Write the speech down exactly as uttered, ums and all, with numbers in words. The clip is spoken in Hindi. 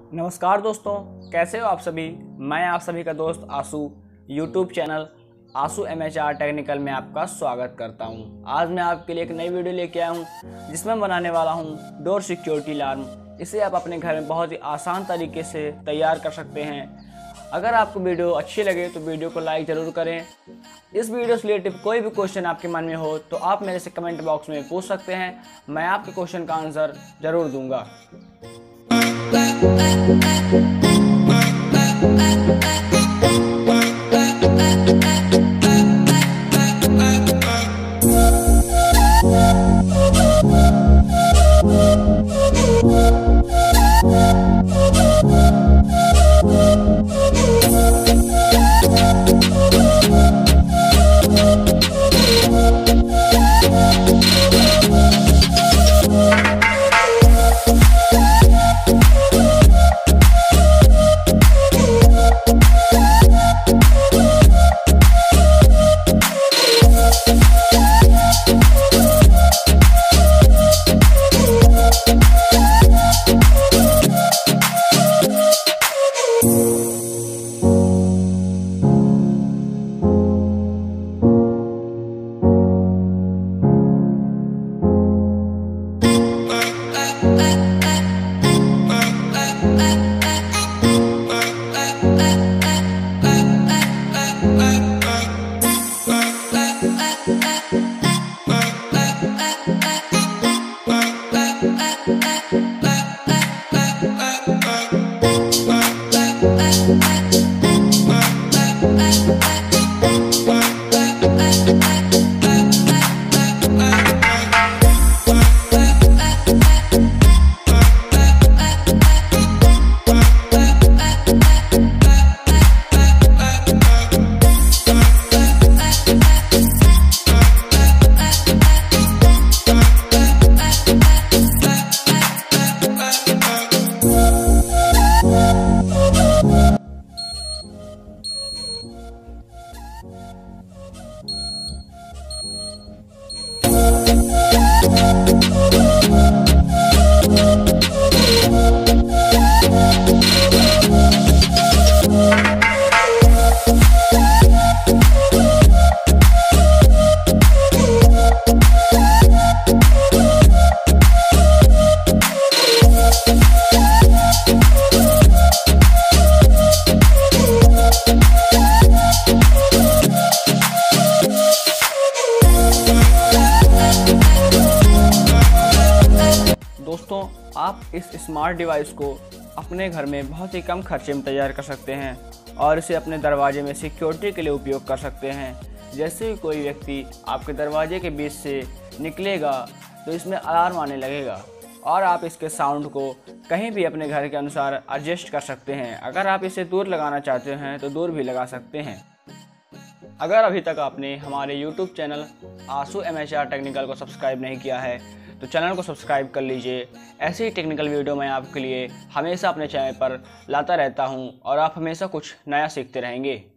नमस्कार दोस्तों, कैसे हो आप सभी। मैं आप सभी का दोस्त Ashu YouTube channel Ashu M H R technical में आपका स्वागत करता हूं। आज मैं आपके लिए एक नई वीडियो लेके आया हूं जिसमें मैं बनाने वाला हूं डोर सिक्योरिटी अलार्म। इसे आप अपने घर में बहुत ही आसान तरीके से तैयार कर सकते हैं। अगर आपको वीडियो अच्छी लगे तो वीडियो को लाइक ज़रूर करें। इस वीडियो से रिलेटेड कोई भी क्वेश्चन आपके मन में हो तो आप मेरे से कमेंट बॉक्स में पूछ सकते हैं। मैं आपके क्वेश्चन का आंसर ज़रूर दूंगा। दोस्तों, आप इस स्मार्ट डिवाइस को अपने घर में बहुत ही कम खर्चे में तैयार कर सकते हैं और इसे अपने दरवाजे में सिक्योरिटी के लिए उपयोग कर सकते हैं। जैसे ही कोई व्यक्ति आपके दरवाजे के बीच से निकलेगा तो इसमें अलार्म आने लगेगा और आप इसके साउंड को कहीं भी अपने घर के अनुसार एडजस्ट कर सकते हैं। अगर आप इसे दूर लगाना चाहते हैं तो दूर भी लगा सकते हैं। अगर अभी तक आपने हमारे YouTube channel Ashu M H R technical को सब्सक्राइब नहीं किया है तो चैनल को सब्सक्राइब कर लीजिए। ऐसे ही टेक्निकल वीडियो मैं आपके लिए हमेशा अपने चैनल पर लाता रहता हूं और आप हमेशा कुछ नया सीखते रहेंगे।